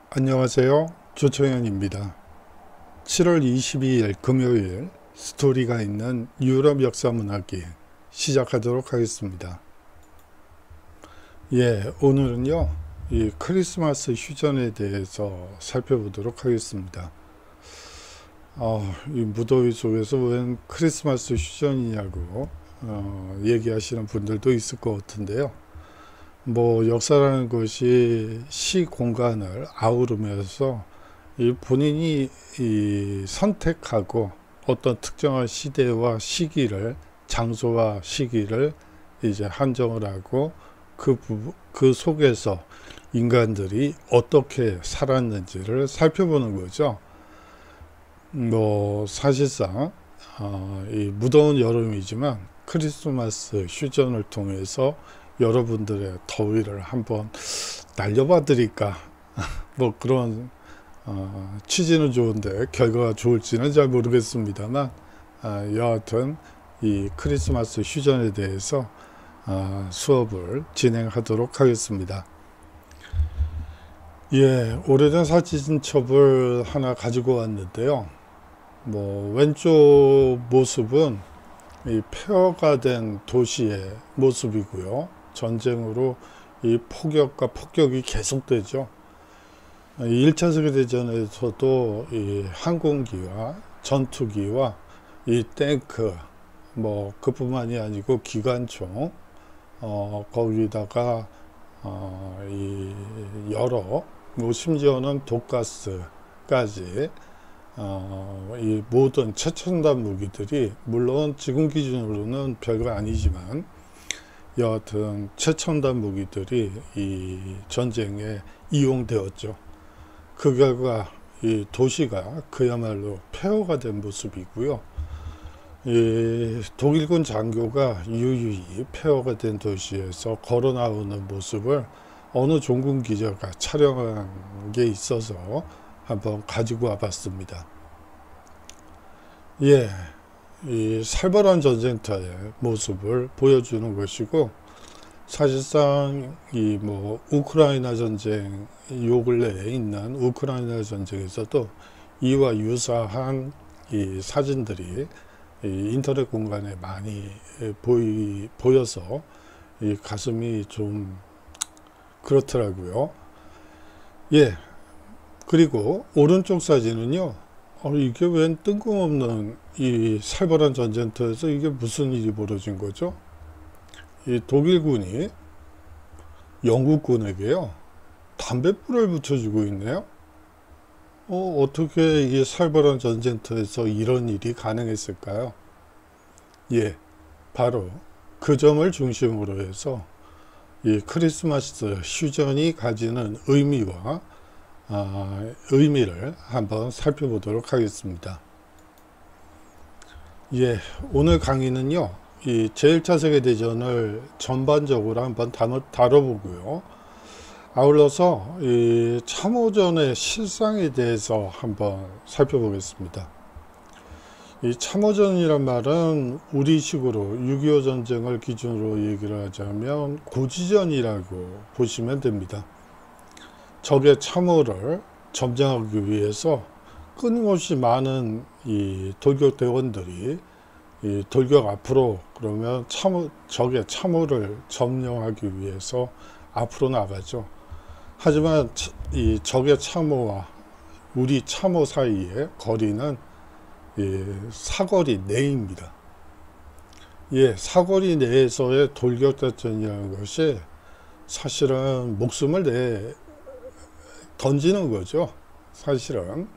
안녕하세요. 조청현입니다. 7월 22일 금요일 스토리가 있는 유럽 역사문화기 시작하도록 하겠습니다. 오늘은요, 이 크리스마스 휴전에 대해서 살펴보도록 하겠습니다. 이 무더위 속에서 웬 크리스마스 휴전이냐고 얘기하시는 분들도 있을 것 같은데요. 역사라는 것이 시 공간을 아우르면서 본인이 선택하고 어떤 특정한 시대와 시기를, 장소와 시기를 이제 한정을 하고 그 속에서 인간들이 어떻게 살았는지를 살펴보는 거죠. 사실상 이 무더운 여름이지만 크리스마스 휴전을 통해서 여러분들의 더위를 한번 날려봐 드릴까 그런 취지는 좋은데 결과가 좋을지는 잘 모르겠습니다만 여하튼 이 크리스마스 휴전에 대해서 수업을 진행하도록 하겠습니다. 오래된 사진첩을 하나 가지고 왔는데요. 왼쪽 모습은 이 폐허가 된 도시의 모습이고요. 전쟁으로 이 폭격과 폭격이 계속되죠. 1차 세계대전에서도 이 항공기와 전투기와 이 탱크, 그뿐만이 아니고 기관총, 거기다가 이 여러, 심지어는 독가스까지 이 모든 최첨단 무기들이 물론 지금 기준으로는 별거 아니지만 여하튼 최첨단 무기들이 이 전쟁에 이용되었죠. 그 결과 이 도시가 그야말로 폐허가 된 모습이고요. 이 독일군 장교가 유유히 폐허가 된 도시에서 걸어 나오는 모습을 어느 종군 기자가 촬영한 게 있어서 한번 가지고 와봤습니다. 이 살벌한 전쟁터의 모습을 보여주는 것이고, 사실상 이 우크라이나 전쟁, 요 근래에 있는 우크라이나 전쟁에서도 이와 유사한 이 사진들이 이 인터넷 공간에 많이 보여서 이 가슴이 좀 그렇더라고요. 그리고 오른쪽 사진은요, 이게 웬 뜬금없는 이 살벌한 전쟁터에서 이게 무슨 일이 벌어진 거죠? 이 독일군이 영국군에게요, 담뱃불을 붙여주고 있네요. 어떻게 이 살벌한 전쟁터에서 이런 일이 가능했을까요? 바로 그 점을 중심으로 해서 이 크리스마스 휴전이 가지는 의미와 의미를 한번 살펴보도록 하겠습니다. 오늘 강의는요, 이 제1차 세계대전을 전반적으로 한번 다뤄보고요. 아울러서 이 참호전의 실상에 대해서 한번 살펴보겠습니다. 이 참호전이란 말은 우리식으로 6.25 전쟁을 기준으로 얘기를 하자면 고지전이라고 보시면 됩니다. 적의 참호를 점령하기 위해서 끊임없이 많은 이 돌격대원들이 이 돌격 앞으로, 그러면 적의 참호를 점령하기 위해서 앞으로 나가죠. 하지만 이 적의 참호와 우리 참호 사이의 거리는 사거리 내입니다. 사거리 내에서의 돌격작전이라는 것이 사실은 목숨을 던지는 거죠. 사실은.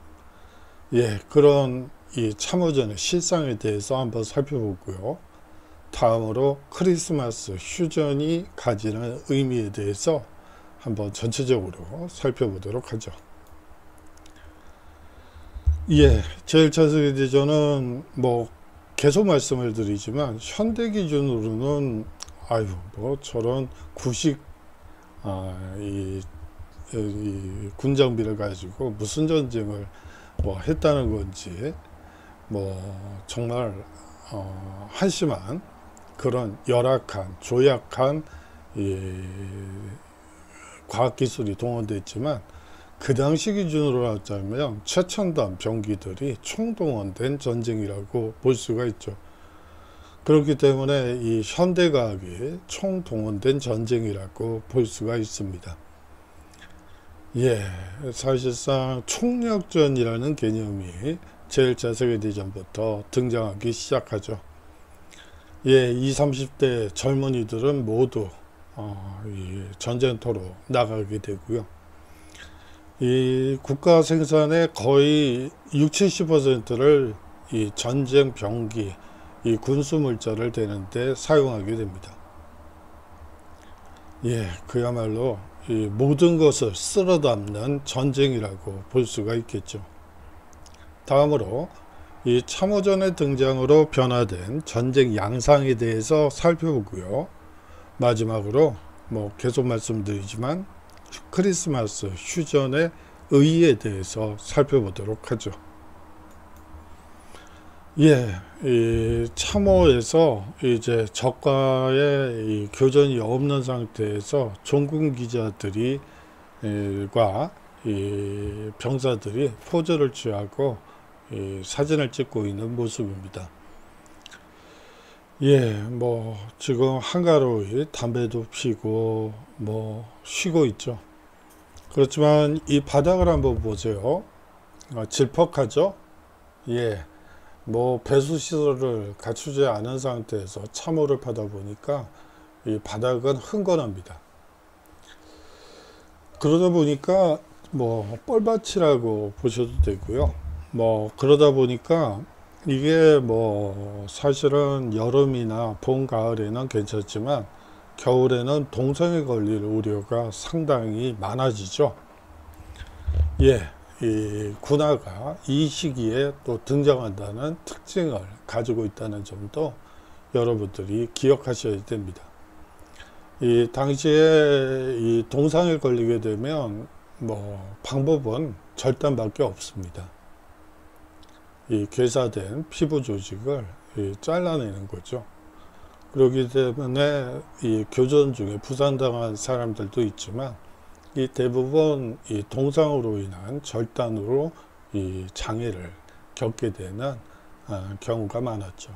그런 이 참호전의 실상에 대해서 한번 살펴보고요. 다음으로 크리스마스 휴전이 가지는 의미에 대해서 한번 전체적으로 살펴보도록 하죠. 제1차 세계대전은 계속 말씀을 드리지만 현대 기준으로는 저런 구식 이 군장비를 가지고 무슨 전쟁을 했다는 건지 정말 한심한 그런 열악한 조약한 과학기술이 동원됐지만 그 당시 기준으로 하자면 최첨단 병기들이 총동원된 전쟁이라고 볼 수가 있죠. 그렇기 때문에 이 현대과학이 총동원된 전쟁이라고 볼 수가 있습니다. 예, 사실상 총력전이라는 개념이 제1차 세계대전부터 등장하기 시작하죠. 예, 20, 30대 젊은이들은 모두 이 전쟁터로 나가게 되고요. 이 국가 생산의 거의 60, 70%를 이 전쟁 병기, 이 군수 물자를 대는데 사용하게 됩니다. 예, 그야말로 이 모든 것을 쓸어 담는 전쟁이라고 볼 수가 있겠죠. 다음으로 이 참호전의 등장으로 변화된 전쟁 양상에 대해서 살펴보고요. 마지막으로 계속 말씀드리지만 크리스마스 휴전의 의의에 대해서 살펴보도록 하죠. 예, 이 참호에서 이제 적과의 이 교전이 없는 상태에서 종군 기자들이 과 이 병사들이 포즈를 취하고 이 사진을 찍고 있는 모습입니다. 예, 지금 한가로이 담배도 피고 쉬고 있죠. 그렇지만 이 바닥을 한번 보세요. 질퍽하죠. 예, 배수시설을 갖추지 않은 상태에서 참호를 파다 보니까 이 바닥은 흥건합니다. 그러다 보니까 뻘밭이라고 보셔도 되고요. 그러다 보니까 이게 사실은 여름이나 봄, 가을에는 괜찮지만 겨울에는 동상에 걸릴 우려가 상당히 많아지죠. 예, 이 군화가 이 시기에 또 등장한다는 특징을 가지고 있다는 점도 여러분들이 기억하셔야 됩니다. 이 당시에 이 동상에 걸리게 되면 방법은 절단밖에 없습니다. 이 괴사된 피부 조직을 잘라내는 거죠. 그렇기 때문에 이 교전 중에 부상당한 사람들도 있지만 이 대부분 이 동상으로 인한 절단으로 이 장애를 겪게 되는 경우가 많았죠.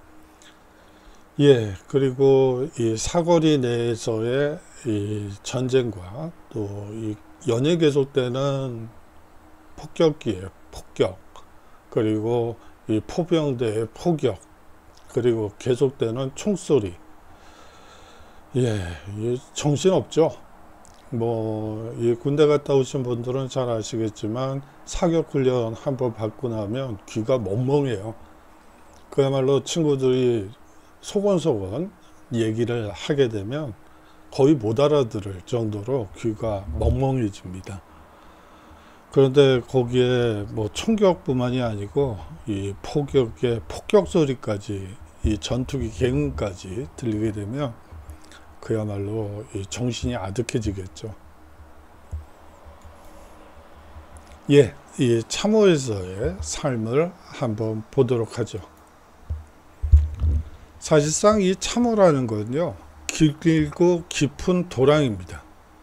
예, 그리고 이 사거리 내에서의 이 전쟁과 또 이 연일 계속되는 폭격기의 폭격, 그리고 이 포병대의 포격, 그리고 계속되는 총소리. 예, 정신없죠. 이 군대 갔다 오신 분들은 잘 아시겠지만 사격훈련 한번 받고 나면 귀가 멍멍해요. 그야말로 친구들이 소곤소곤 얘기를 하게 되면 거의 못 알아들을 정도로 귀가 멍멍해집니다. 그런데 거기에 총격뿐만이 아니고 이 포격의 폭격 소리까지, 이 전투기 개음까지 들리게 되면 그야말로 이 정신이 아득해지겠죠. 예, 이 참호에서의 삶을 한번 보도록 하죠. 사실상 이 참호라는 건요, 길고 깊은 도랑입니다.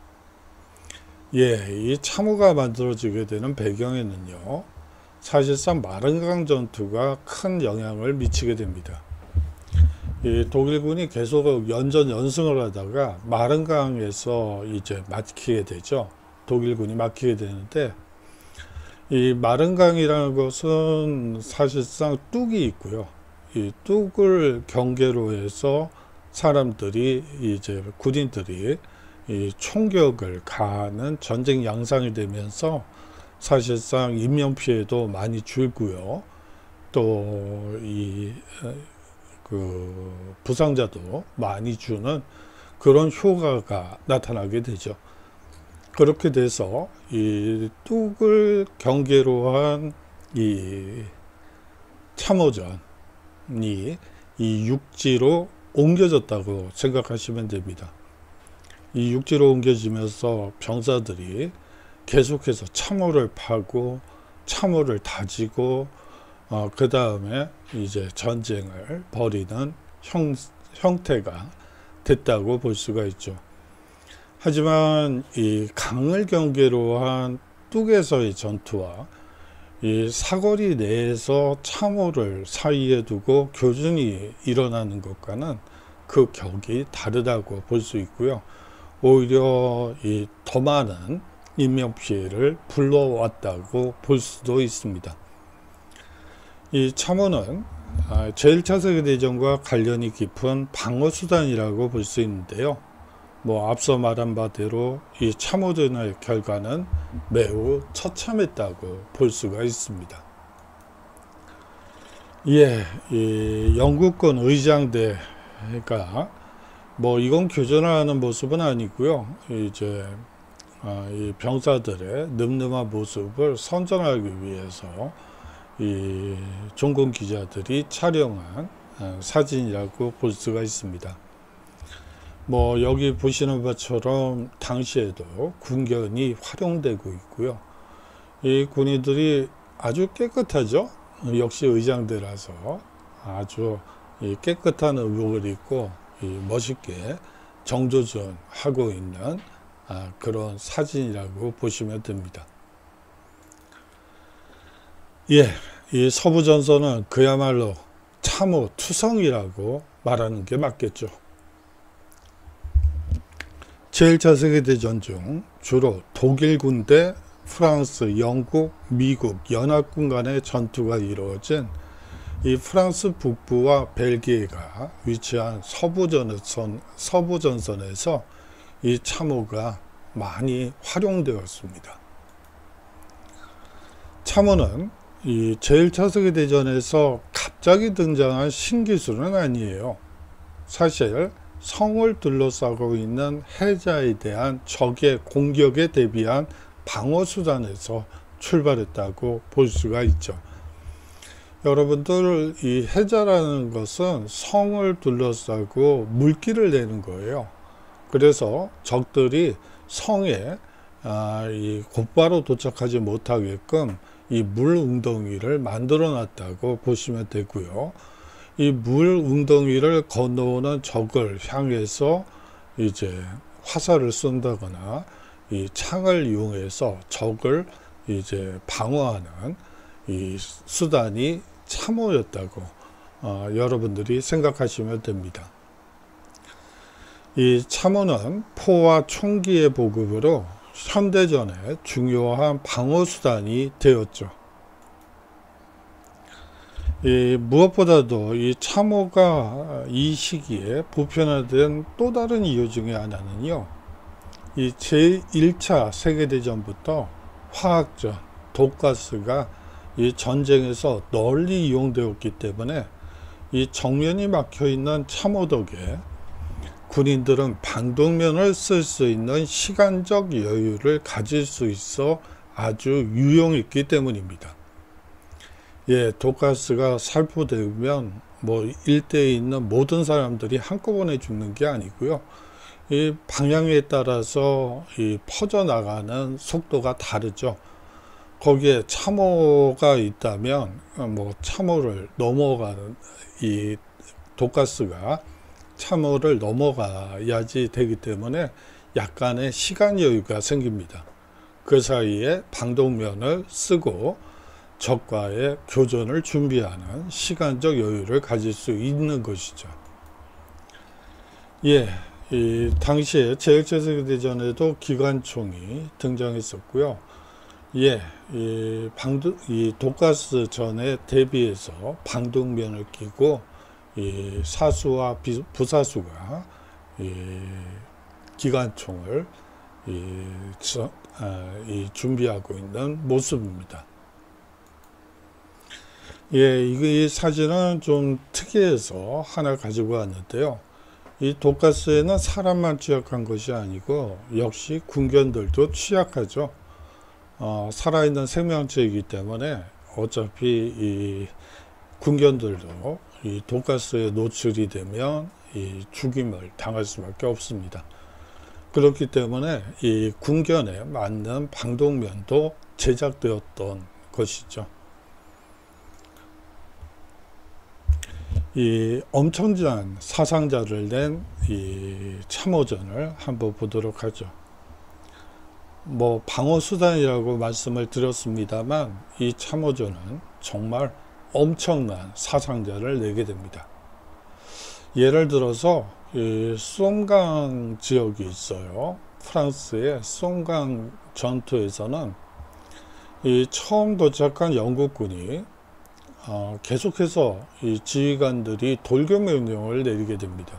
예, 이 참호가 만들어지게 되는 배경에는요, 사실상 마른강 전투가 큰 영향을 미치게 됩니다. 이 독일군이 계속 연전연승을 하다가 마른강에서 이제 막히게 되죠. 독일군이 막히게 되는데, 이 마른강이라는 것은 사실상 뚝이 있고요. 이 뚝을 경계로 해서 사람들이, 이제 군인들이 이 총격을 가하는 전쟁 양상이 되면서 사실상 인명피해도 많이 줄고요. 또 부상자도 많이 주는 그런 효과가 나타나게 되죠. 그렇게 돼서 이 뚝을 경계로 한 이 참호전이 이 육지로 옮겨졌다고 생각하시면 됩니다. 이 육지로 옮겨지면서 병사들이 계속해서 참호를 파고 참호를 다지고 그 다음에 이제 전쟁을 벌이는 형태가 됐다고 볼 수가 있죠. 하지만 이 강을 경계로 한 북쪽에서의 전투와 이 사거리 내에서 참호를 사이에 두고 교전이 일어나는 것과는 그 격이 다르다고 볼 수 있고요. 오히려 이 더 많은 인명피해를 불러왔다고 볼 수도 있습니다. 이 참호는 제1차 세계대전과 관련이 깊은 방어수단이라고 볼 수 있는데요. 앞서 말한 바대로 이 참호전의 결과는 매우 처참했다고 볼 수가 있습니다. 이 영국군 의장대가 이건 교전을 하는 모습은 아니고요. 이제 이 병사들의 늠름한 모습을 선전하기 위해서 이 종군 기자들이 촬영한 사진이라고 볼 수가 있습니다. 여기 보시는 것처럼 당시에도 군견이 활용되고 있고요. 이 군인들이 아주 깨끗하죠. 역시 의장대라서 아주 깨끗한 의복을 입고 멋있게 정조전하고 있는 그런 사진이라고 보시면 됩니다. 이 서부전선은 그야말로 참호 투성이라고 말하는 게 맞겠죠. 제1차 세계대전 중 주로 독일 군대, 프랑스, 영국, 미국, 연합군 간의 전투가 이루어진 이 프랑스 북부와 벨기에가 위치한 서부전선에서 이 참호가 많이 활용되었습니다. 참호는 이 제1차 세계대전에서 갑자기 등장한 신기술은 아니에요. 사실 성을 둘러싸고 있는 해자에 대한 적의 공격에 대비한 방어수단에서 출발했다고 볼 수가 있죠. 여러분들, 이 해자라는 것은 성을 둘러싸고 물길을 내는 거예요. 그래서 적들이 성에 곧바로 도착하지 못하게끔 이 물 웅덩이를 만들어 놨다고 보시면 되고요. 이 물 웅덩이를 건너오는 적을 향해서 이제 화살을 쏜다거나 이 창을 이용해서 적을 이제 방어하는 이 수단이 참호였다고 여러분들이 생각하시면 됩니다. 이 참호는 포와 총기의 보급으로 현대전에 중요한 방어수단이 되었죠. 무엇보다도 이 참호가 이 시기에 보편화된 또 다른 이유 중에 하나는요, 이 제1차 세계대전부터 화학전, 독가스가 이 전쟁에서 널리 이용되었기 때문에 이 정면이 막혀 있는 참호 덕에 군인들은 방독면을 쓸 수 있는 시간적 여유를 가질 수 있어 아주 유용했기 때문입니다. 독가스가 살포되면 일대에 있는 모든 사람들이 한꺼번에 죽는 게 아니고요. 이 방향에 따라서 이 퍼져나가는 속도가 다르죠. 거기에 참호가 있다면 참호를 넘어가는 이 독가스가 참호를 넘어가야지 되기 때문에 약간의 시간 여유가 생깁니다. 그 사이에 방독면을 쓰고 적과의 교전을 준비하는 시간적 여유를 가질 수 있는 것이죠. 이 당시에 제1차 세계대전에도 기관총이 등장했었고요. 이 독가스 전에 대비해서 방독면을 끼고 이 사수와 부사수가 기관총을 준비하고 있는 모습입니다. 이 사진은 좀 특이해서 하나 가지고 왔는데요. 이 독가스에는 사람만 취약한 것이 아니고 역시 군견들도 취약하죠. 살아있는 생명체이기 때문에 어차피 이 군견들도 이 독가스에 노출이 되면 이 죽임을 당할 수밖에 없습니다. 그렇기 때문에 이 군견에 맞는 방독면도 제작되었던 것이죠. 이 엄청난 사상자를 낸 이 참호전을 한번 보도록 하죠. 뭐 방어수단이라고 말씀을 드렸습니다만 이 참호전은 정말 엄청난 사상자를 내게 됩니다. 예를 들어서 이 쏨강 지역이 있어요. 프랑스의 쏨강 전투에서는 이 처음 도착한 영국군이 계속해서 이 지휘관들이 돌격 명령을 내리게 됩니다.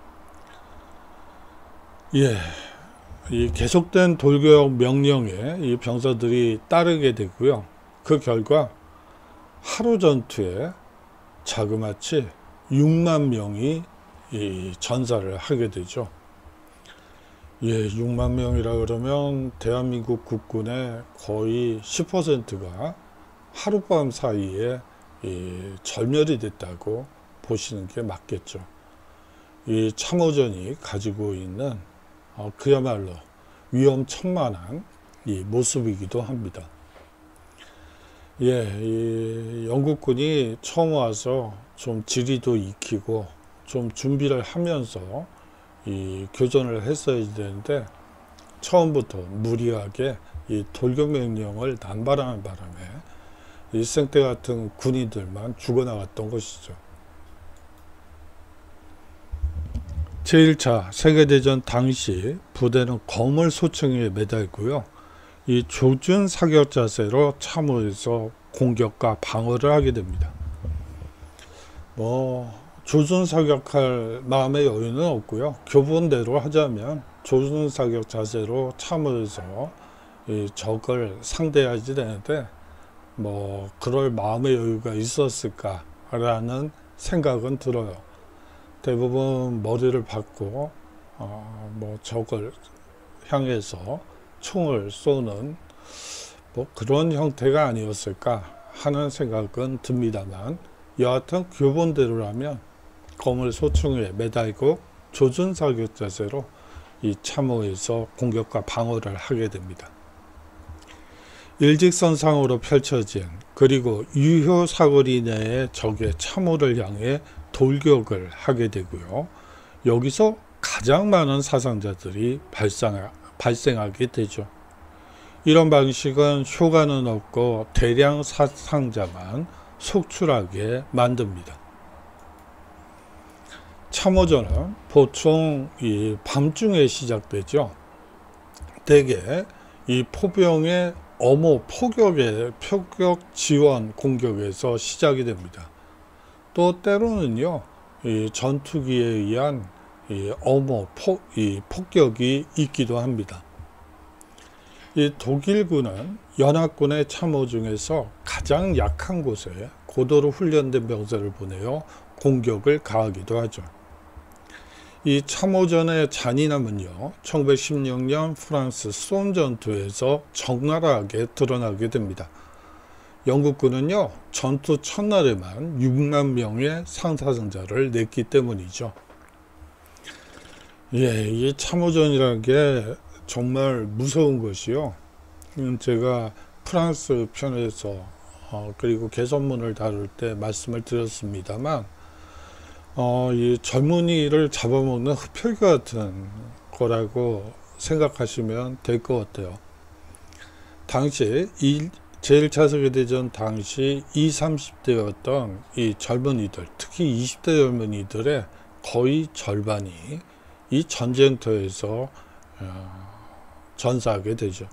예, 이 계속된 돌격 명령에 이 병사들이 따르게 되고요. 그 결과 하루 전투에 자그마치 6만 명이 이 전사를 하게 되죠. 예, 6만 명이라 그러면 대한민국 국군의 거의 10%가 하룻밤 사이에 절멸이 됐다고 보시는 게 맞겠죠. 이 참호전이 가지고 있는 그야말로 위험천만한 이 모습이기도 합니다. 예, 이 영국군이 처음 와서 좀 지리도 익히고 좀 준비를 하면서 이 교전을 했어야 되는데 처음부터 무리하게 이 돌격 명령을 남발하는 바람에 이 생떼 같은 군인들만 죽어나갔던 것이죠. 제1차 세계대전 당시 부대는 검을 소총에 매달고요. 이 조준 사격 자세로 참호에서 공격과 방어를 하게 됩니다. 조준 사격할 마음의 여유는 없고요. 교본대로 하자면 조준 사격 자세로 참호에서 이 적을 상대하지 되는데 그럴 마음의 여유가 있었을까라는 생각은 들어요. 대부분 머리를 박고 적을 향해서 총을 쏘는 그런 형태가 아니었을까 하는 생각은 듭니다만, 여하튼 교본대로라면 검을 소총에 매달고 조준 사격 자세로 이 참호에서 공격과 방어를 하게 됩니다. 일직선상으로 펼쳐진 그리고 유효 사거리 내의 적의 참호를 향해 돌격을 하게 되고요. 여기서 가장 많은 사상자들이 발생하게 되죠. 이런 방식은 효과는 없고 대량 사상자만 속출하게 만듭니다. 참호전은 보통 이 밤중에 시작되죠. 대개 이 포병의 엄호 포격 지원 공격에서 시작이 됩니다. 또 때로는요, 이 전투기에 의한 엄호 폭격이 있기도 합니다. 이 독일군은 연합군의 참호 중에서 가장 약한 곳에 고도로 훈련된 병사를 보내어 공격을 가하기도 하죠. 이 참호전의 잔인함은요, 1916년 프랑스 쏨 전투에서 적나라하게 드러나게 됩니다. 영국군은요, 전투 첫날에만 6만 명의 상사자를 냈기 때문이죠. 예, 이 참호전이라는 게 정말 무서운 것이요. 제가 프랑스 편에서 그리고 개선문을 다룰 때 말씀을 드렸습니다만, 이 젊은이를 잡아먹는 흡혈귀 같은 거라고 생각하시면 될 것 같아요. 당시 제1차 세계대전 당시 20, 30대였던 이 젊은이들, 특히 20대 젊은이들의 거의 절반이 이 전쟁터에서 전사하게 되죠.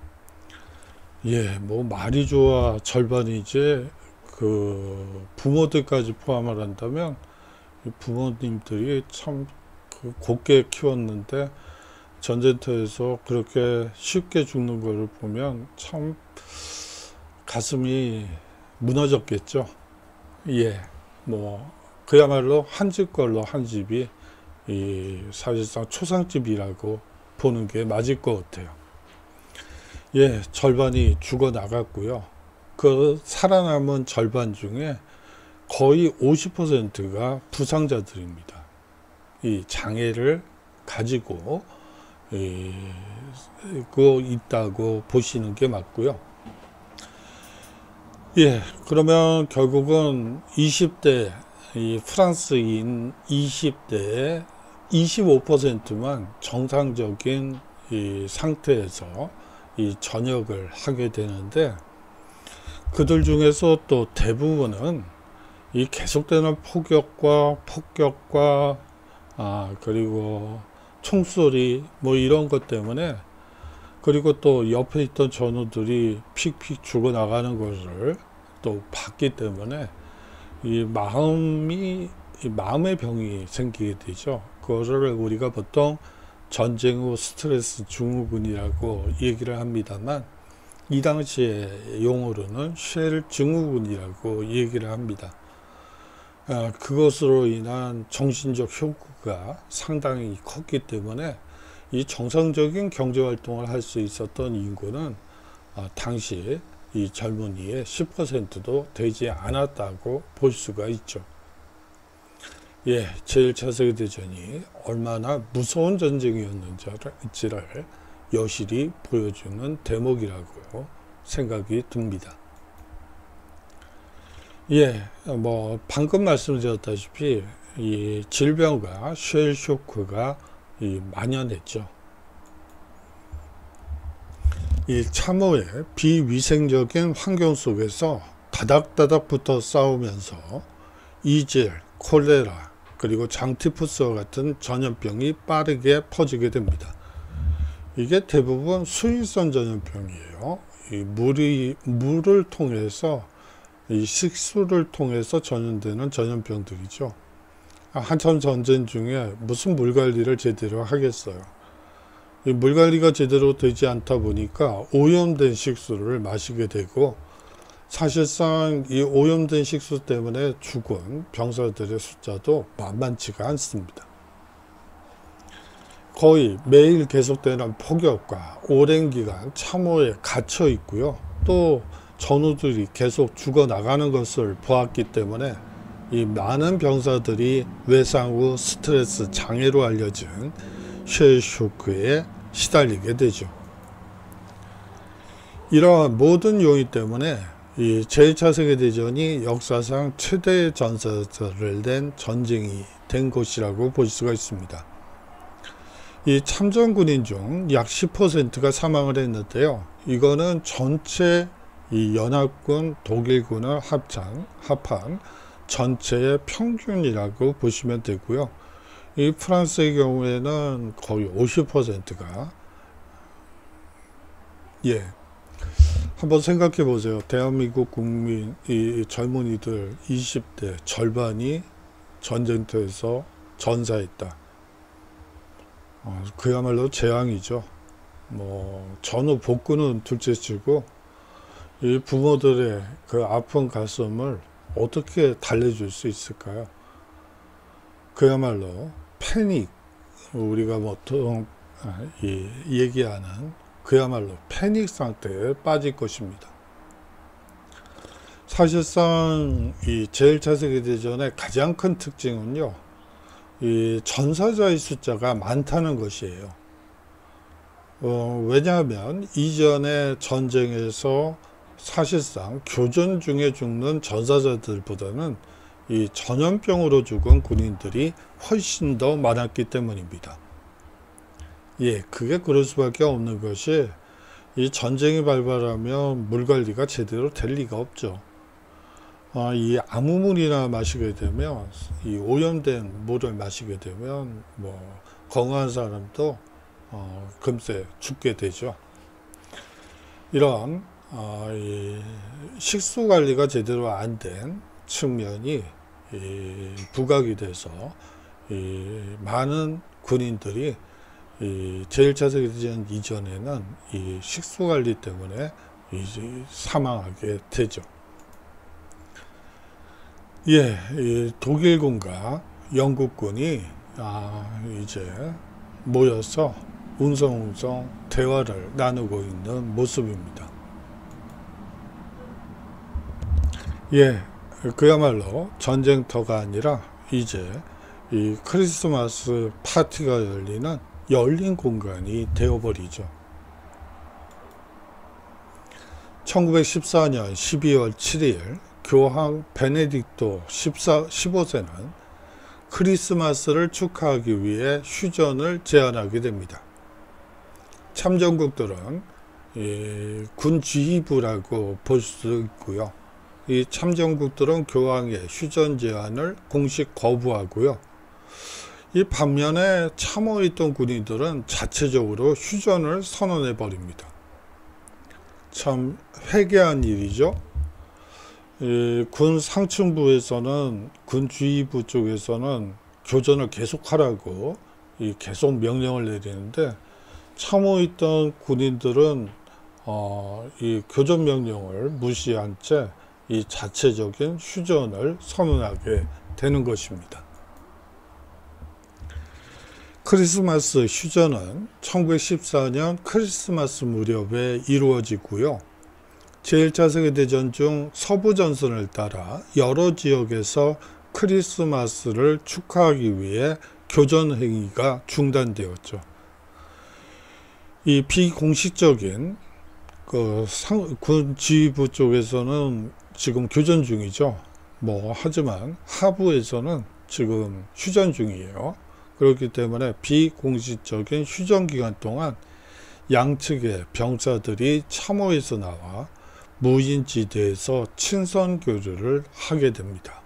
예, 말이 좋아 절반이지 그 부모들까지 포함을 한다면 부모님들이 참 곱게 키웠는데 전쟁터에서 그렇게 쉽게 죽는 것을 보면 참 가슴이 무너졌겠죠. 예, 그야말로 한 집 걸로 한 집이 사실상 초상집이라고 보는 게 맞을 것 같아요. 예, 절반이 죽어 나갔고요. 그 살아남은 절반 중에 거의 50%가 부상자들입니다. 이 장애를 가지고 있다고 보시는 게 맞고요. 예, 그러면 결국은 20대 이 프랑스인 20대의 25%만 정상적인 이 상태에서 이 전역을 하게 되는데, 그들 중에서 또 대부분은 이 계속되는 폭격과 그리고 총소리 뭐 이런 것 때문에, 그리고 또 옆에 있던 전우들이 픽픽 죽어나가는 것을 또 봤기 때문에 이 마음의 병이 생기게 되죠. 그것을 우리가 보통 전쟁 후 스트레스 증후군이라고 얘기를 합니다만, 이 당시의 용어로는 쉘 증후군이라고 얘기를 합니다. 그것으로 인한 정신적 효과가 상당히 컸기 때문에 이 정상적인 경제활동을 할 수 있었던 인구는 당시 이 젊은이의 10%도 되지 않았다고 볼 수가 있죠. 예, 제1차 세계대전이 얼마나 무서운 전쟁이었는지를 여실히 보여주는 대목이라고 생각이 듭니다. 예, 뭐 방금 말씀드렸다시피 이 질병과 쉘 쇼크가 만연했죠. 이 참호의 비위생적인 환경 속에서 다닥다닥 붙어 싸우면서 이질, 콜레라, 그리고 장티푸스와 같은 전염병이 빠르게 퍼지게 됩니다. 이게 대부분 수의성 전염병이에요. 이 물을 통해서, 이 식수를 통해서 전염되는 전염병들이죠. 한참 전쟁 중에 무슨 물 관리를 제대로 하겠어요. 이 물 관리가 제대로 되지 않다 보니까 오염된 식수를 마시게 되고, 사실상 이 오염된 식수 때문에 죽은 병사들의 숫자도 만만치가 않습니다. 거의 매일 계속되는 폭격과 오랜 기간 참호에 갇혀 있고요. 또 전우들이 계속 죽어나가는 것을 보았기 때문에 이 많은 병사들이 외상 후 스트레스 장애로 알려진 쉘 쇼크에 시달리게 되죠. 이러한 모든 요인 때문에 이 제1차 세계대전이 역사상 최대의 전사자를 낸 전쟁이 된 것이라고 볼 수가 있습니다. 이 참전군인 중 약 10%가 사망을 했는데요. 이거는 전체 이 연합군 독일군을 합한 전체의 평균이라고 보시면 되고요. 이 프랑스의 경우에는 거의 50%가 한번 생각해 보세요. 대한민국 국민 이 젊은이들 20대 절반이 전쟁터에서 전사했다. 그야말로 재앙이죠. 뭐 전후 복구는 둘째치고 이 부모들의 그 아픈 가슴을 어떻게 달래줄 수 있을까요? 그야말로 패닉, 우리가 보통 얘기하는 그야말로 패닉 상태에 빠질 것입니다. 사실상 이 제1차 세계대전의 가장 큰 특징은요, 이 전사자의 숫자가 많다는 것이에요. 왜냐하면 이전의 전쟁에서 사실상 교전 중에 죽는 전사자들보다는 이 전염병으로 죽은 군인들이 훨씬 더 많았기 때문입니다. 그게 그럴 수밖에 없는 것이, 이 전쟁이 발발하면 물 관리가 제대로 될 리가 없죠. 이 아무 물이나 마시게 되면, 이 오염된 물을 마시게 되면 뭐 건강한 사람도 금세 죽게 되죠. 이런 이 식수 관리가 제대로 안 된 측면이 부각이 돼서 많은 군인들이 제1차 세계대전 이전에는 이 식수 관리 때문에 사망하게 되죠. 이 독일군과 영국군이 이제 모여서 웅성웅성 대화를 나누고 있는 모습입니다. 그야말로 전쟁터가 아니라 이제 이 크리스마스 파티가 열린 공간이 되어버리죠. 1914년 12월 7일 교황 베네딕토 15세는 크리스마스를 축하하기 위해 휴전을 제안하게 됩니다. 참전국들은 군 지휘부라고 볼 수 있고요. 이 참전국들은 교황의 휴전 제안을 공식 거부하고요. 이 반면에 참호했던 군인들은 자체적으로 휴전을 선언해 버립니다. 참 회개한 일이죠. 군 상층부에서는, 군 지휘부 쪽에서는 교전을 계속하라고 계속 명령을 내리는데, 참호했던 군인들은 이 교전 명령을 무시한 채 이 자체적인 휴전을 선언하게 되는 것입니다. 크리스마스 휴전은 1914년 크리스마스 무렵에 이루어지고요. 제1차 세계대전 중 서부전선을 따라 여러 지역에서 크리스마스를 축하하기 위해 교전 행위가 중단되었죠. 이 비공식적인 군 지휘부 쪽에서는 지금 교전 중이죠. 하지만 하부에서는 지금 휴전 중이에요. 그렇기 때문에 비공식적인 휴전 기간 동안 양측의 병사들이 참호에서 나와 무인지대에서 친선 교류를 하게 됩니다.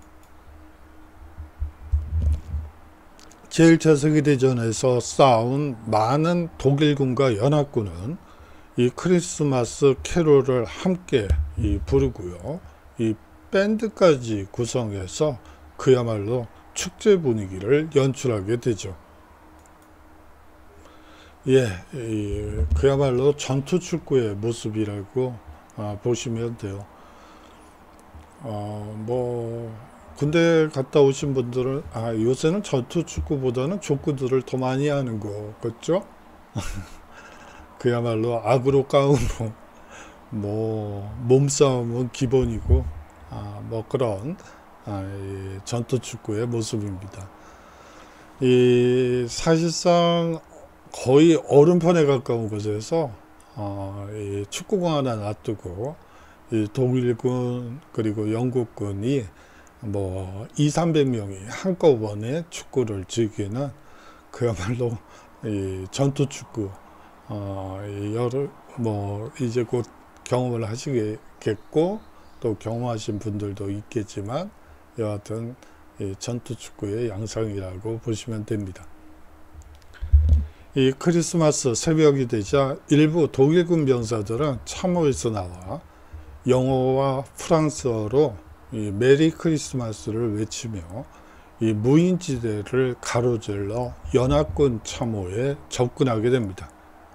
제1차 세계대전에서 싸운 많은 독일군과 연합군은 이 크리스마스 캐롤을 함께 부르고요. 이 밴드까지 구성해서 그야말로 축제 분위기를 연출하게 되죠. 그야말로 전투 축구의 모습이라고 보시면 돼요. 군대 갔다 오신 분들은 요새는 전투 축구보다는 족구들을 더 많이 하는 거 같죠? 그야말로 악으로 깡으로 몸싸움은 기본이고 그런 전투 축구의 모습입니다. 사실상 거의 얼음판에 가까운 곳에서 축구공 하나 놔두고 독일군 그리고 영국군이 200~300명이 한꺼번에 축구를 즐기는 그야말로 전투 축구 이제 곧 경험을 하시겠고 또 경험하신 분들도 있겠지만 여하튼 전투 축구의 양상이라고 보시면 됩니다. 이 크리스마스 새벽이 되자 일부 독일군 병사들은 참호에서 나와 영어와 프랑스어로 메리 크리스마스를 외치며 이 무인지대를 가로질러 연합군 참호에 접근하게 됩니다.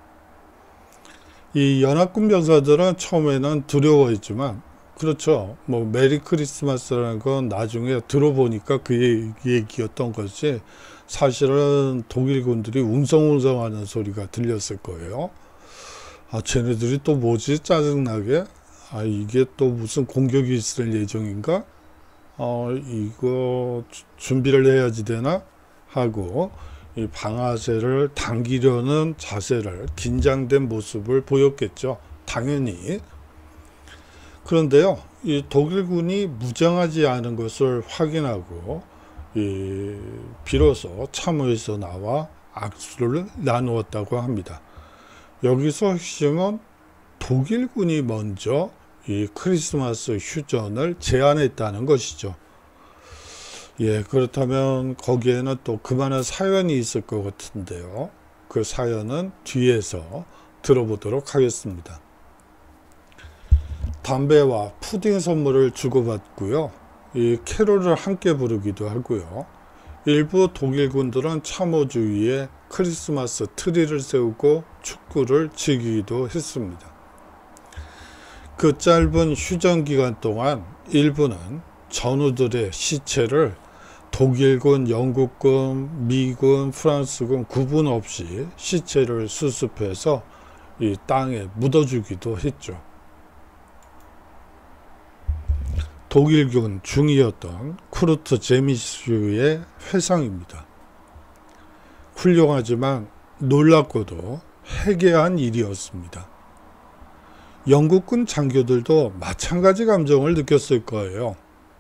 이 연합군 병사들은 처음에는 두려워했지만, 그렇죠. 메리 크리스마스라는 건 나중에 들어보니까 그 얘기였던 것이 사실은 독일군들이 웅성웅성하는 소리가 들렸을 거예요. 쟤네들이 또 뭐지? 짜증나게? 이게 또 무슨 공격이 있을 예정인가? 이거 준비를 해야지 되나? 하고 이 방아쇠를 당기려는 자세를, 긴장된 모습을 보였겠죠. 당연히. 그런데요, 이 독일군이 무장하지 않은 것을 확인하고 비로소 참호에서 나와 악수를 나누었다고 합니다. 여기서 핵심은 독일군이 먼저 이 크리스마스 휴전을 제안했다는 것이죠. 그렇다면 거기에는 또 그만한 사연이 있을 것 같은데요. 그 사연은 뒤에서 들어보도록 하겠습니다. 담배와 푸딩 선물을 주고받고요. 이 캐롤을 함께 부르기도 하고요. 일부 독일군들은 참호 주위에 크리스마스 트리를 세우고 축구를 즐기기도 했습니다. 그 짧은 휴전 기간 동안 일부는 전우들의 시체를 독일군, 영국군, 미군, 프랑스군 구분 없이 시체를 수습해서 이 땅에 묻어주기도 했죠. 독일군 중위였던 쿠르트 제미슈의 회상입니다. 훌륭하지만 놀랍고도 해괴한 일이었습니다. 영국군 장교들도 마찬가지 감정을 느꼈을 거예요.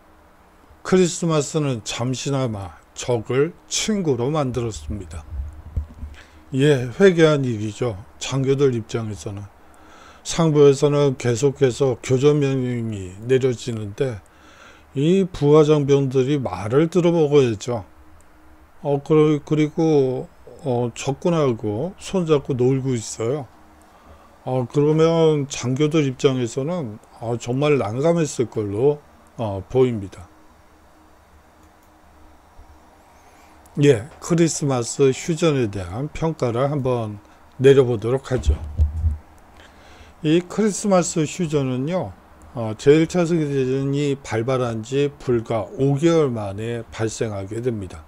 크리스마스는 잠시나마 적을 친구로 만들었습니다. 회개한 일이죠. 장교들 입장에서는. 상부에서는 계속해서 교전 명령이 내려지는데 이 부하 장병들이 말을 들어먹어야죠. 그리고 적군하고 손잡고 놀고 있어요. 그러면 장교들 입장에서는 정말 난감했을 걸로 보입니다. 예, 크리스마스 휴전에 대한 평가를 한번 내려보도록 하죠. 이 크리스마스 휴전은요, 제1차 세계대전이 발발한 지 불과 5개월 만에 발생하게 됩니다.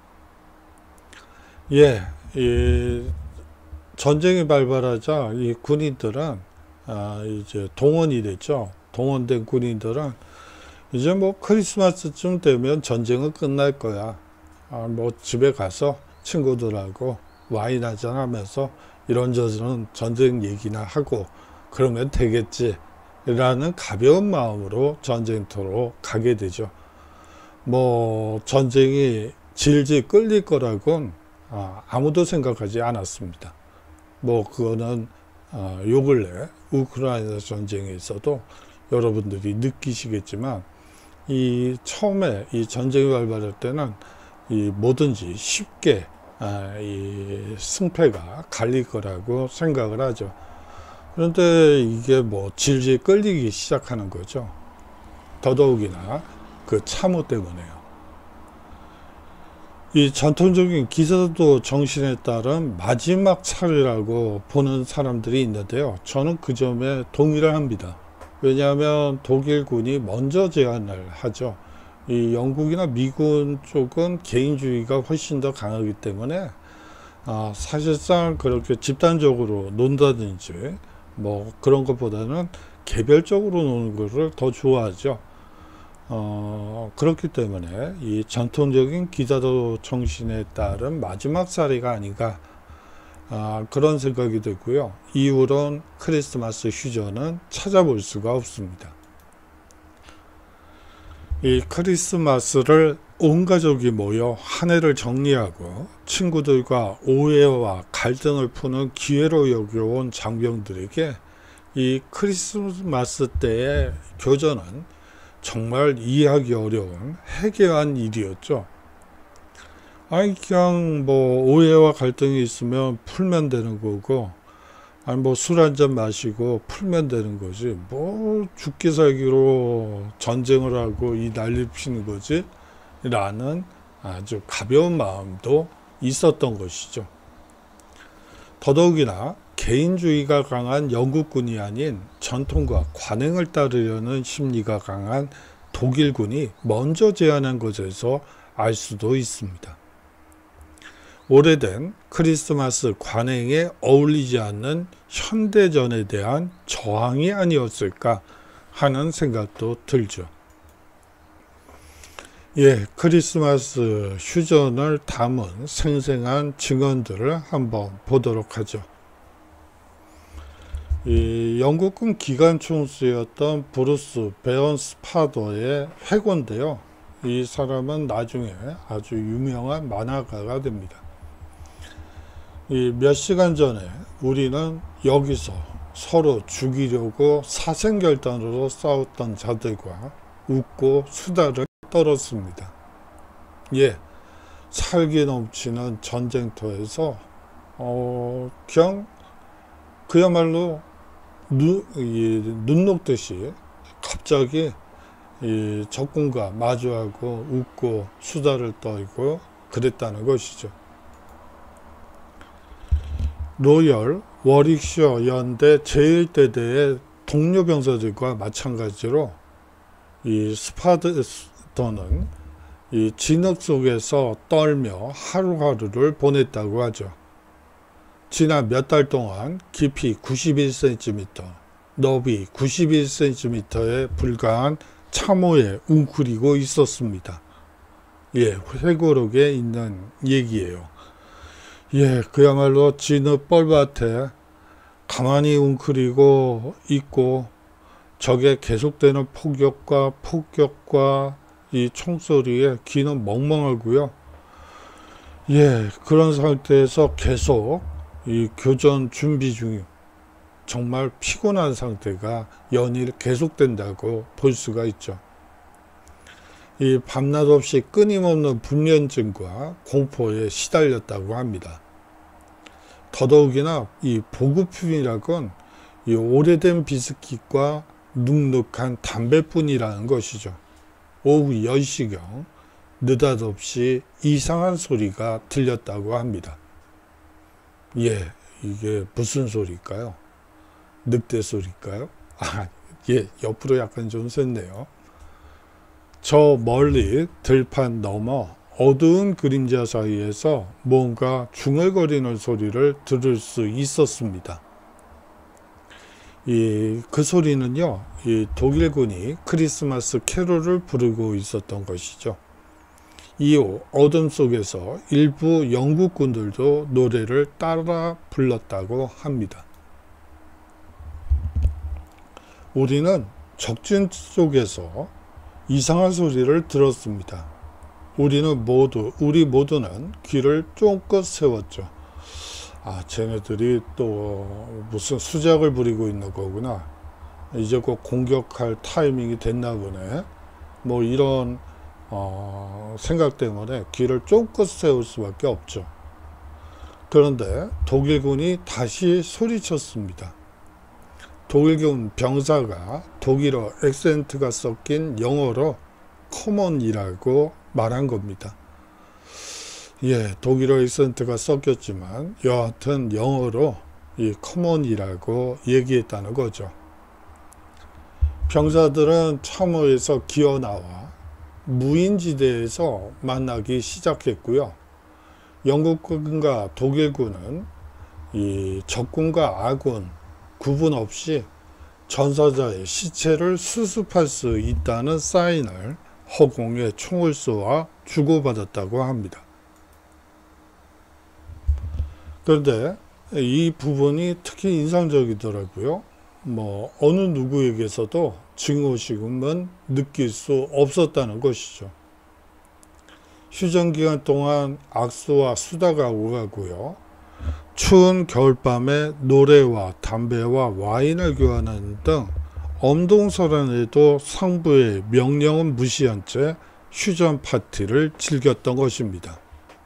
예, 이 전쟁이 발발하자 이 군인들은 이제 동원이 됐죠. 동원된 군인들은 이제 뭐 크리스마스쯤 되면 전쟁은 끝날 거야. 뭐 집에 가서 친구들하고 와인 한잔 하면서 이런저런 전쟁 얘기나 하고 그러면 되겠지 라는 가벼운 마음으로 전쟁터로 가게 되죠. 뭐 전쟁이 질질 끌릴 거라고는 아무도 생각하지 않았습니다. 뭐 그거는 요 근래 우크라이나 전쟁에서도 여러분들이 느끼시겠지만 이 처음에 이 전쟁이 발발할 때는 이 뭐든지 쉽게 이 승패가 갈릴 거라고 생각을 하죠. 그런데 이게 뭐 질질 끌리기 시작하는 거죠. 더더욱이나 그 참호 때문에요. 이 전통적인 기사도 정신에 따른 마지막 차례라고 보는 사람들이 있는데요. 저는 그 점에 동의를 합니다. 왜냐하면 독일군이 먼저 제안을 하죠. 이 영국이나 미군 쪽은 개인주의가 훨씬 더 강하기 때문에 사실상 그렇게 집단적으로 논다든지 뭐 그런 것보다는 개별적으로 노는 것을 더 좋아하죠. 그렇기 때문에 이 전통적인 기사도 정신에 따른 마지막 사례가 아닌가 그런 생각이 들고요. 이후론 크리스마스 휴전은 찾아볼 수가 없습니다. 이 크리스마스를 온 가족이 모여 한 해를 정리하고 친구들과 오해와 갈등을 푸는 기회로 여겨온 장병들에게 이 크리스마스 때의 교전은 정말 이해하기 어려운 해괴한 일이었죠. 그냥 뭐 오해와 갈등이 있으면 풀면 되는 거고, 뭐 술 한잔 마시고 풀면 되는 거지. 뭐 죽기 살기로 전쟁을 하고 이 난리 피는 거지? 라는 아주 가벼운 마음도 있었던 것이죠. 더더욱이나 개인주의가 강한 영국군이 아닌 전통과 관행을 따르려는 심리가 강한 독일군이 먼저 제안한 것에서 알 수도 있습니다. 오래된 크리스마스 관행에 어울리지 않는 현대전에 대한 저항이 아니었을까 하는 생각도 들죠. 예, 크리스마스 휴전을 담은 생생한 증언들을 한번 보도록 하죠. 이 영국군 기관 총수였던 브루스 베언스파더의 회고인데요. 이 사람은 나중에 아주 유명한 만화가가 됩니다. 이 몇 시간 전에 우리는 여기서 서로 죽이려고 사생결단으로 싸웠던 자들과 웃고 수다를 떨었습니다. 예, 살기 넘치는 전쟁터에서 그냥 그야말로 눈 녹듯이 갑자기 이 적군과 마주하고 웃고 수다를 떨고 그랬다는 것이죠. 로열 워릭셔 연대 제1대대의 동료 병사들과 마찬가지로 이 스파더는 이 진흙 속에서 떨며 하루하루를 보냈다고 하죠. 지난 몇 달 동안 깊이 91cm, 너비 91cm에 불과한 참호에 웅크리고 있었습니다. 예, 회고록에 있는 얘기예요. 예, 그야말로 진흙 뻘밭에 가만히 웅크리고 있고 적의 계속되는 폭격과 이 총소리에 귀는 멍멍하고요. 예, 그런 상태에서 계속 이 교전 준비 중이에요. 정말 피곤한 상태가 연일 계속된다고 볼 수가 있죠. 이 밤낮 없이 끊임없는 불면증과 공포에 시달렸다고 합니다. 더더욱이나 이 보급품이라곤 이 오래된 비스킷과 눅눅한 담배뿐이라는 것이죠. 오후 10시경 느닷없이 이상한 소리가 들렸다고 합니다. 예, 이게 무슨 소리일까요? 늑대 소리일까요? 예, 옆으로 약간 좀 샜네요. 저 멀리 들판 너머 어두운 그림자 사이에서 뭔가 중얼거리는 소리를 들을 수 있었습니다. 그 소리는요, 이 독일군이 크리스마스 캐롤을 부르고 있었던 것이죠. 이후 어둠 속에서 일부 영국군들도 노래를 따라 불렀다고 합니다. 우리는 적진 속에서 이상한 소리를 들었습니다. 우리 모두는 귀를 쫑긋 세웠죠. 쟤네들이 또 무슨 수작을 부리고 있는 거구나. 이제 곧 공격할 타이밍이 됐나 보네. 뭐 이런 생각 때문에 귀를 쫑긋 세울 수밖에 없죠. 그런데 독일군이 다시 소리쳤습니다. 독일군 병사가 독일어 액센트가 섞인 영어로 커먼이라고 말한 겁니다. 예, 독일어 액센트가 섞였지만 여하튼 영어로 이 커먼이라고 얘기했다는 거죠. 병사들은 참호에서 기어나와 무인지대에서 만나기 시작했고요. 영국군과 독일군은 이 적군과 아군 구분 없이 전사자의 시체를 수습할 수 있다는 사인을 허공에 총을 쏘아 주고받았다고 합니다. 그런데 이 부분이 특히 인상적이더라고요. 뭐 어느 누구에게서도 증오심은 느낄 수 없었다는 것이죠. 휴전 기간 동안 악수와 수다가 오가고요. 추운 겨울밤에 노래와 담배와 와인을 교환하는 등 엄동설안에도 상부의 명령은 무시한 채 휴전 파티를 즐겼던 것입니다.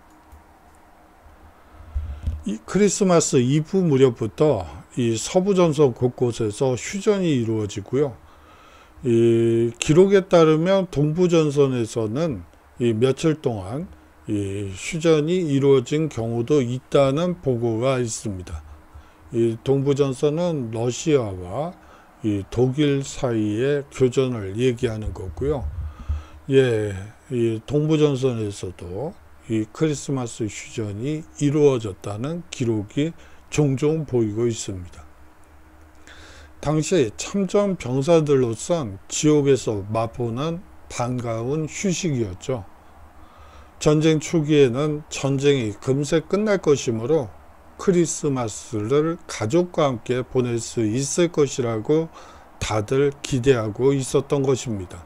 이 크리스마스 이브 무렵부터 이 서부전선 곳곳에서 휴전이 이루어지고요. 이 기록에 따르면 동부전선에서는 이 며칠 동안 이 휴전이 이루어진 경우도 있다는 보고가 있습니다. 이 동부전선은 러시아와 이 독일 사이의 교전을 얘기하는 거고요. 예, 이 동부전선에서도 이 크리스마스 휴전이 이루어졌다는 기록이 종종 보이고 있습니다. 당시 참전 병사들로선 지옥에서 맛보는 반가운 휴식이었죠. 전쟁 초기에는 전쟁이 금세 끝날 것이므로 크리스마스를 가족과 함께 보낼 수 있을 것이라고 다들 기대하고 있었던 것입니다.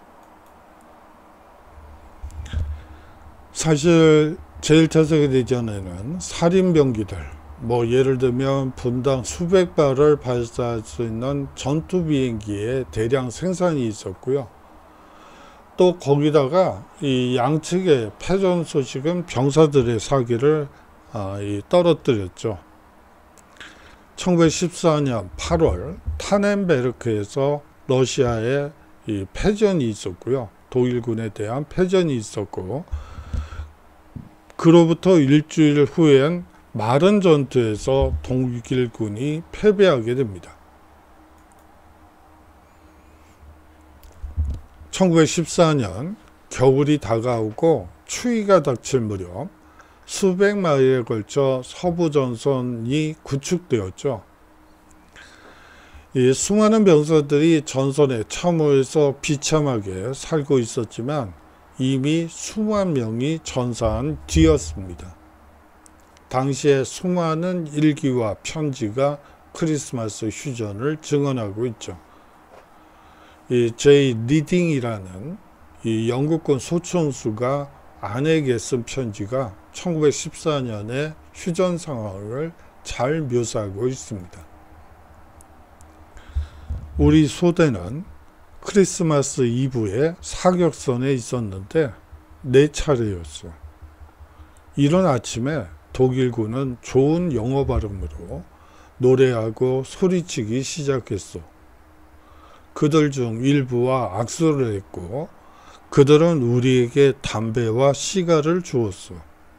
사실 제1차 세계대전에는 살인병기들, 뭐 예를 들면 분당 수백 발을 발사할 수 있는 전투 비행기의 대량 생산이 있었고요. 또 거기다가 이 양측의 패전 소식은 병사들의 사기를 떨어뜨렸죠. 1914년 8월 타넨베르크에서 러시아의 이 패전이 있었고요. 독일군에 대한 패전이 있었고, 그로부터 일주일 후엔 마른 전투에서 독일군이 패배하게 됩니다. 1914년 겨울이 다가오고 추위가 닥칠 무렵 수백 마일에 걸쳐 서부전선이 구축되었죠. 이 수많은 병사들이 전선의 참호에서 비참하게 살고 있었지만 이미 수만 명이 전사한 뒤였습니다. 당시에 수많은 일기와 편지가 크리스마스 휴전을 증언하고 있죠. 이 제이 리딩이라는 이 영국군 소총수가 아내에게 쓴 편지가 1914년의 휴전 상황을 잘 묘사하고 있습니다. 우리 소대는 크리스마스 이브에 사격선에 있었는데 내 차례였어. 이른 아침에 독일군은 좋은 영어 발음으로 노래하고 소리치기 시작했어. 그들 중 일부와 악수를 했고 그들은 우리에게 담배와 시가를 주었어.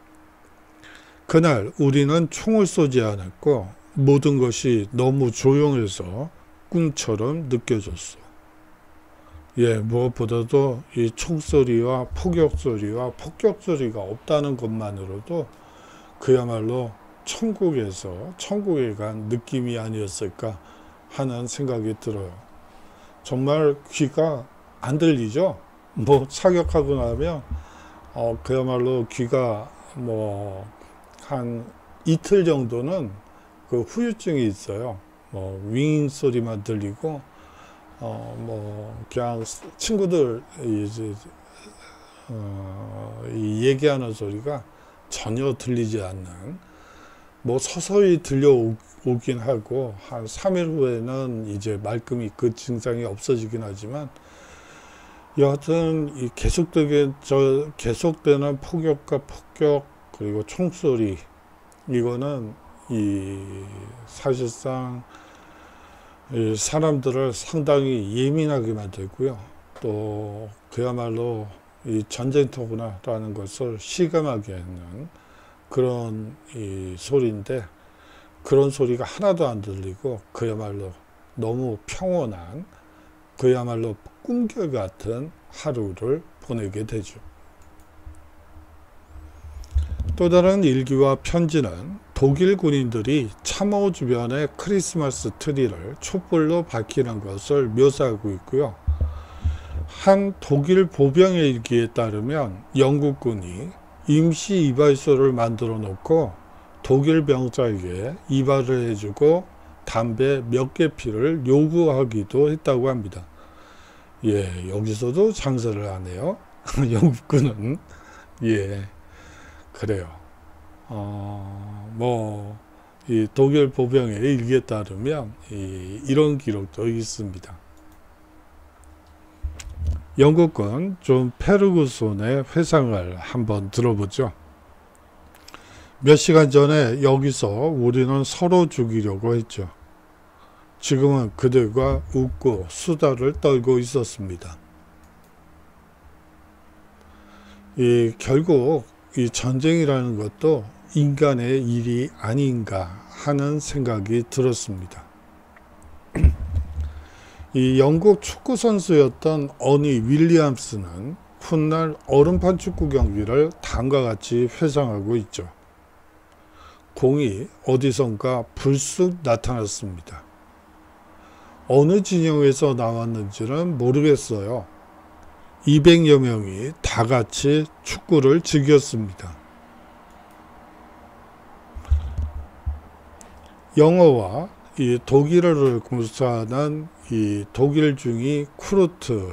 그날 우리는 총을 쏘지 않았고 모든 것이 너무 조용해서 꿈처럼 느껴졌어. 무엇보다도 이 총소리와 포격소리와 폭격소리가 없다는 것만으로도 그야말로 천국에 간 느낌이 아니었을까 하는 생각이 들어요. 정말 귀가 안 들리죠? 사격하고 나면 그야말로 귀가 한 이틀 정도는 그 후유증이 있어요. 윙 소리만 들리고 그냥 친구들 얘기하는 소리가 전혀 들리지 않는, 서서히 들려오긴 하고 한 3일 후에는 이제 말끔히 그 증상이 없어지긴 하지만, 여하튼 이 계속되는 폭격과 폭격 그리고 총소리, 이거는 사실상 사람들을 상당히 예민하게 만들고요. 또 그야말로 이 전쟁터구나라는 것을 실감하게 하는 그런 소리인데, 그런 소리가 하나도 안 들리고 그야말로 너무 평온한, 그야말로 꿈결 같은 하루를 보내게 되죠. 또 다른 일기와 편지는 독일 군인들이 참호 주변의 크리스마스 트리를 촛불로 밝히는 것을 묘사하고 있고요. 한 독일 보병의 일기에 따르면 영국군이 임시 이발소를 만들어 놓고 독일 병사에게 이발을 해주고 담배 몇 개 피를 요구하기도 했다고 합니다. 여기서도 장사를 하네요. 영국군은. 그래요. 이 독일 보병의 일기에 따르면 이런 기록도 있습니다. 영국군 존 페르구손의 회상을 한번 들어보죠. 몇 시간 전에 여기서 우리는 서로 죽이려고 했죠. 지금은 그들과 웃고 수다를 떨고 있었습니다. 결국 이 전쟁이라는 것도 인간의 일이 아닌가 하는 생각이 들었습니다. 이 영국 축구 선수였던 어니 윌리엄스는 훗날 얼음판 축구 경기를 다음과 같이 회상하고 있죠. 공이 어디선가 불쑥 나타났습니다. 어느 진영에서 나왔는지는 모르겠어요. 200여 명이 다 같이 축구를 즐겼습니다. 영어와 이 독일어를 구사하는 이 독일 중이 쿠르트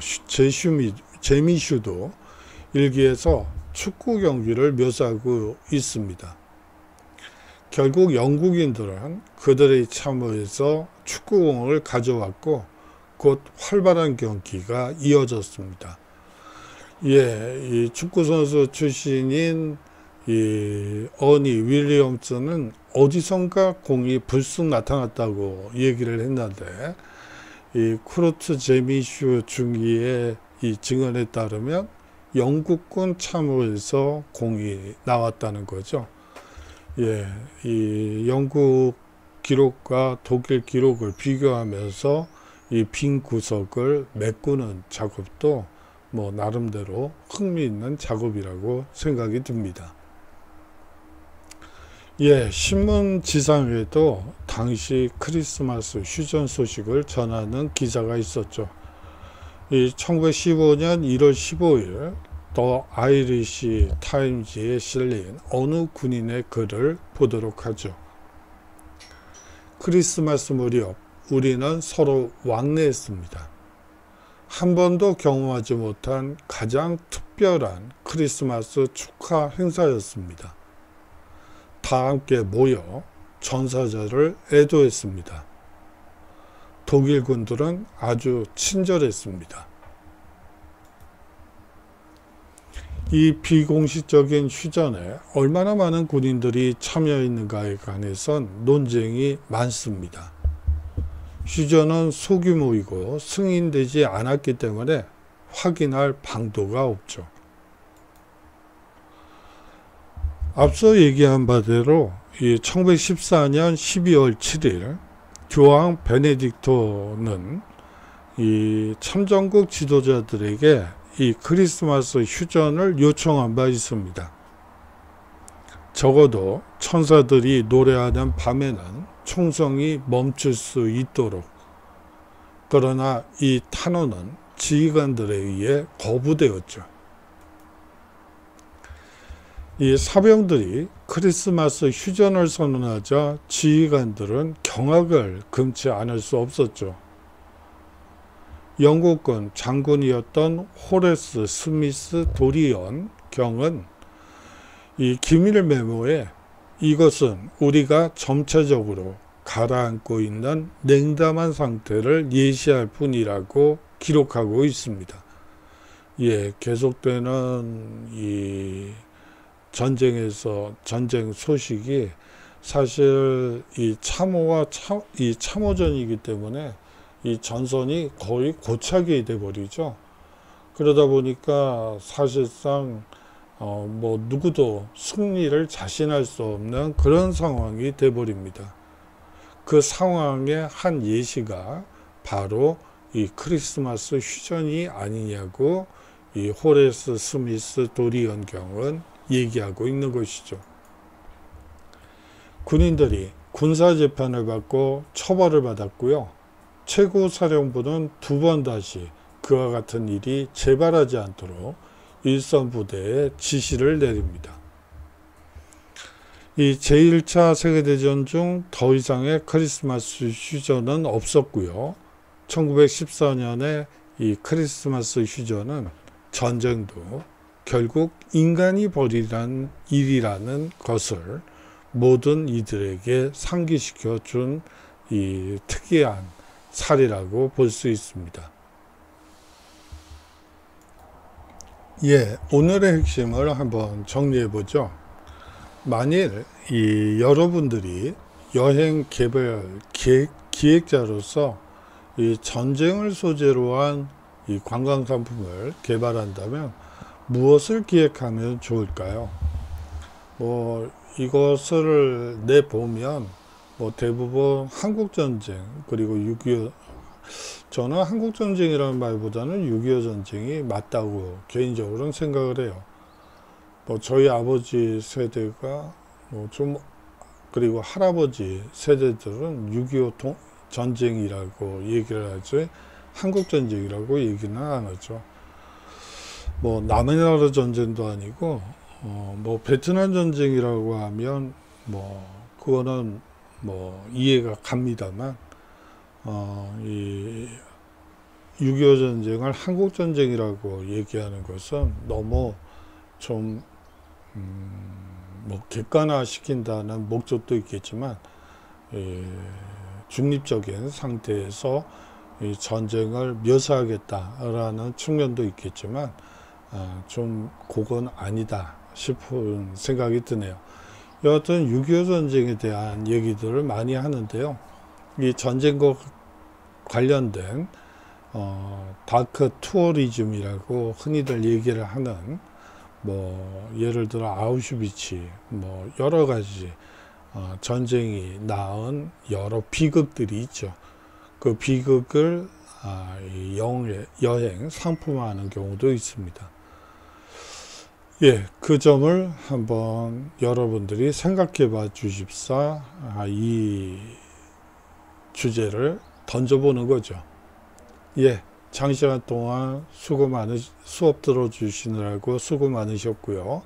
제미슈도 일기에서 축구 경기를 묘사하고 있습니다. 결국 영국인들은 그들의 참여에서 축구공을 가져왔고 곧 활발한 경기가 이어졌습니다. 이 축구선수 출신인 이 어니 윌리엄스는 어디선가 공이 불쑥 나타났다고 얘기를 했는데, 이 쿠르트 제미슈 중위의 이 증언에 따르면 영국군 참호에서 공이 나왔다는 거죠. 이 영국 기록과 독일 기록을 비교하면서 이 빈 구석을 메꾸는 작업도 나름대로 흥미있는 작업이라고 생각이 듭니다. 신문 지상에도 당시 크리스마스 휴전 소식을 전하는 기사가 있었죠. 1915년 1월 15일 더 아이리시 타임즈에 실린 어느 군인의 글을 보도록 하죠. 크리스마스 무렵 우리는 서로 왕래했습니다. 한 번도 경험하지 못한 가장 특별한 크리스마스 축하 행사였습니다. 다 함께 모여 전사자를 애도했습니다. 독일군들은 아주 친절했습니다. 이 비공식적인 휴전에 얼마나 많은 군인들이 참여했는가에 관해선 논쟁이 많습니다. 휴전은 소규모이고 승인되지 않았기 때문에 확인할 방도가 없죠. 앞서 얘기한 바대로 1914년 12월 7일 교황 베네딕토는 이 참전국 지도자들에게 이 크리스마스 휴전을 요청한 바 있습니다. 적어도 천사들이 노래하는 밤에는 총성이 멈출 수 있도록. 그러나 이 탄원은 지휘관들에 의해 거부되었죠. 이 사병들이 크리스마스 휴전을 선언하자 지휘관들은 경악을 금치 않을 수 없었죠. 영국군 장군이었던 호레스 스미스 도리언 경은 이 기밀 메모에 이것은 우리가 점차적으로 가라앉고 있는 냉담한 상태를 예시할 뿐이라고 기록하고 있습니다. 예, 계속되는 이 전쟁 소식이 사실 이 참호전이기 때문에 이 전선이 거의 고착이 돼 버리죠. 그러다 보니까 사실상 뭐 누구도 승리를 자신할 수 없는 그런 상황이 돼 버립니다. 그 상황의 한 예시가 바로 이 크리스마스 휴전이 아니냐고 이 호레스 스미스 도리언 경은 얘기하고 있는 것이죠. 군인들이 군사재판을 받고 처벌을 받았고요. 최고사령부는 2번 다시 그와 같은 일이 재발하지 않도록 일선부대에 지시를 내립니다. 이 제1차 세계대전 중 더 이상의 크리스마스 휴전은 없었고요. 1914년에 이 크리스마스 휴전은 전쟁도 결국 인간이 벌이란 일이라는 것을 모든 이들에게 상기시켜 준 이 특이한 사례라고 볼 수 있습니다. 예, 오늘의 핵심을 한번 정리해 보죠. 만일 이 여러분들이 여행 개발 기획자로서 이 전쟁을 소재로 한 이 관광 상품을 개발한다면 무엇을 기획하면 좋을까요? 뭐 이것을 내보면 뭐 대부분 한국전쟁 그리고 6.25 저는 한국전쟁이라는 말보다는 6.25 전쟁이 맞다고 개인적으로는 생각을 해요. 뭐 저희 아버지 세대가 뭐 좀 그리고 할아버지 세대들은 6.25 전쟁이라고 얘기를 하지 한국전쟁이라고 얘기는 안 하죠. 뭐 남의 나라 전쟁도 아니고 뭐 베트남 전쟁이라고 하면 뭐 그거는 뭐 이해가 갑니다만 이 6.25 전쟁을 한국 전쟁이라고 얘기하는 것은 너무 좀 뭐 객관화 시킨다는 목적도 있겠지만 중립적인 상태에서 이 전쟁을 묘사하겠다라는 측면도 있겠지만 좀 그건 아니다 싶은 생각이 드네요. 여하튼 6.25 전쟁에 대한 얘기들을 많이 하는데요. 이 전쟁과 관련된 다크 투어리즘이라고 흔히들 얘기를 하는 뭐 예를 들어 아우슈비츠 뭐 여러 가지 전쟁이 낳은 여러 비극들이 있죠. 그 비극을 여행 상품화하는 경우도 있습니다. 예, 그 점을 한번 여러분들이 생각해 봐 주십사 이 주제를 던져보는 거죠. 예, 장시간 동안 수업 들어주시느라고 수고 많으셨고요.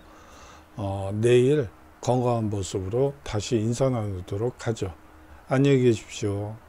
내일 건강한 모습으로 다시 인사 나누도록 하죠. 안녕히 계십시오.